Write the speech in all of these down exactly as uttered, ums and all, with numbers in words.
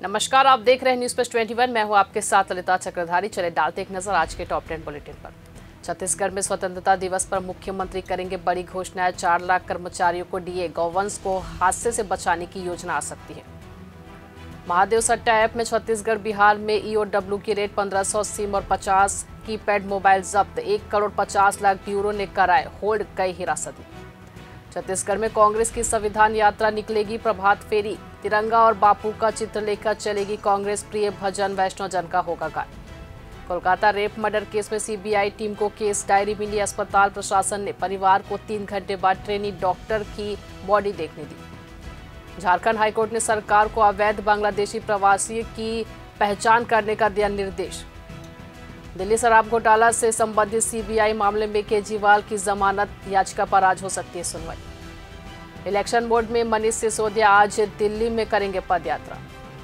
नमस्कार, आप देख रहे हैं न्यूज प्लस इक्कीस। मैं हूं आपके साथ ललिता चक्रधारी। चले डालते एक नजर आज के टॉप टेन बुलेटिन पर। छत्तीसगढ़ में स्वतंत्रता दिवस पर मुख्यमंत्री करेंगे बड़ी घोषणाएं। चार लाख कर्मचारियों को डीए। गौवंश को हादसे से बचाने की योजना आ सकती है। महादेव सट्टा ऐप में छत्तीसगढ़ बिहार में ईओडब्ल्यू की रेट पंद्रह सौ सिम और पचास कीपैड मोबाइल जब्त। एक करोड़ पचास लाख ब्यूरो ने कराए होल्ड कई हिरासत में। छत्तीसगढ़ में कांग्रेस की संविधान यात्रा निकलेगी प्रभात फेरी। तिरंगा और बापू का चित्र लेकर चलेगी कांग्रेस। प्रिय भजन वैष्णव जन का होगा गान। कोलकाता रेप मर्डर केस में सीबीआई टीम को केस डायरी मिली। अस्पताल प्रशासन ने परिवार को तीन घंटे बाद ट्रेनी डॉक्टर की बॉडी देखने दी। झारखंड हाईकोर्ट ने सरकार को अवैध बांग्लादेशी प्रवासी की पहचान करने का दिया निर्देश। दिल्ली शराब घोटाला से संबंधित सीबीआई मामले में केजरीवाल की जमानत याचिका पर आज हो सकती है सुनवाई। इलेक्शन बोर्ड में मनीष सिसोदिया आज दिल्ली में करेंगे पदयात्रा।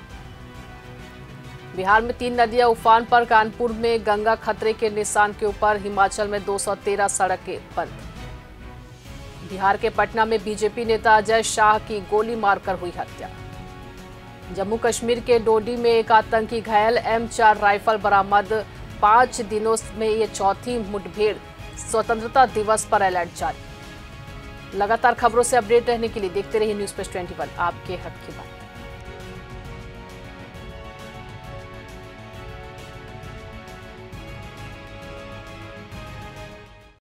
बिहार में तीन नदियां उफान पर। कानपुर में गंगा खतरे के निशान के ऊपर। हिमाचल में दो सौ तेरह सड़कें बंद। बिहार के पटना में बीजेपी नेता अजय शाह की गोली मारकर हुई हत्या। जम्मू कश्मीर के डोडी में एक आतंकी घायल। एम चार राइफल बरामद। पांच दिनों में ये चौथी मुठभेड़। स्वतंत्रता दिवस पर अलर्ट जारी। लगातार खबरों से अपडेट रहने के लिए देखते रहिए न्यूज प्लस इक्कीस, आपके हक की बात।